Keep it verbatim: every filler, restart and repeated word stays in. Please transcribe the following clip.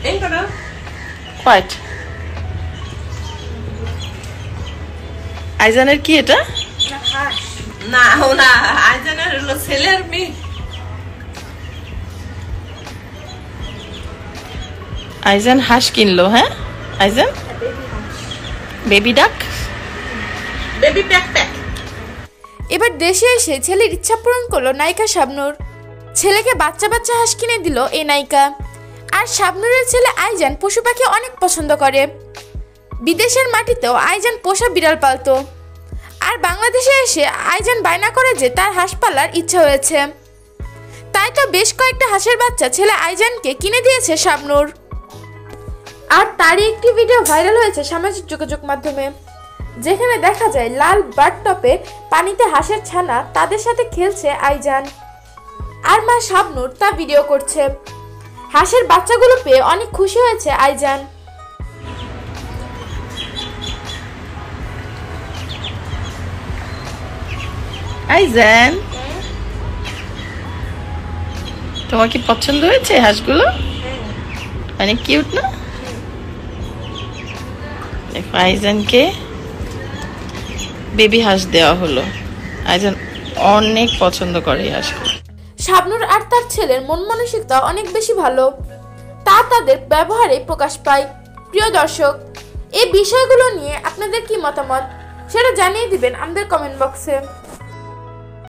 White আইজানের কি এটা? না না আইজানের হলো ছেলের মেয়ে। আইজান হাঁস কিনলো। হ্যাঁ আইজান বেবি ডাক, বেবি প্যাক প্যাক। এবার দেশে এসে ছেলের ইচ্ছা পূরণ করলো নায়িকা শাবনূর। ছেলেকে বাচ্চা বাচ্চা হাঁস কিনে দিল এই নায়িকা। আর শাবনূরের ছেলে আইজান পশু পাখি অনেক পছন্দ করে। বিদেশের মাটিতেও আইজান পোষা বিড়াল পালতো। আর বাংলাদেশে এসে আইজান বায়না করে যে তার হাঁস পালার ইচ্ছা হয়েছে। তাই তো বেশ কয়েকটা হাঁসের বাচ্চা ছেলে আইজানকে কিনে দিয়েছে শাবনূর। আর তারই একটি ভিডিও ভাইরাল হয়েছে সামাজিক যোগাযোগ মাধ্যমে, যেখানে দেখা যায় লাল বাথ টবে পানিতে হাঁসের ছানা তাদের সাথে খেলছে আইজান। আর মা শাবনূর তা ভিডিও করছে। হাঁসের বাচ্চাগুলো পেয়ে অনেক খুশি হয়েছে আইজান। আইজান তোমার কি পছন্দ হয়েছে হাঁসগুলো? অনেক কিউট না? দেখো আইজানকে বেবি হাঁস দেওয়া হলো। আইজান অনেক পছন্দ করে এই হাঁসগুলো। শাবনূর আর তার ছেলের মন মানসিকতা অনেক বেশি ভালো, তা তাদের ব্যবহারে প্রকাশ পায়। প্রিয় দর্শক, এই বিষয়গুলো নিয়ে আপনাদের কি মতামত সেটা জানিয়ে দিবেন আমাদের কমেন্ট বক্সে।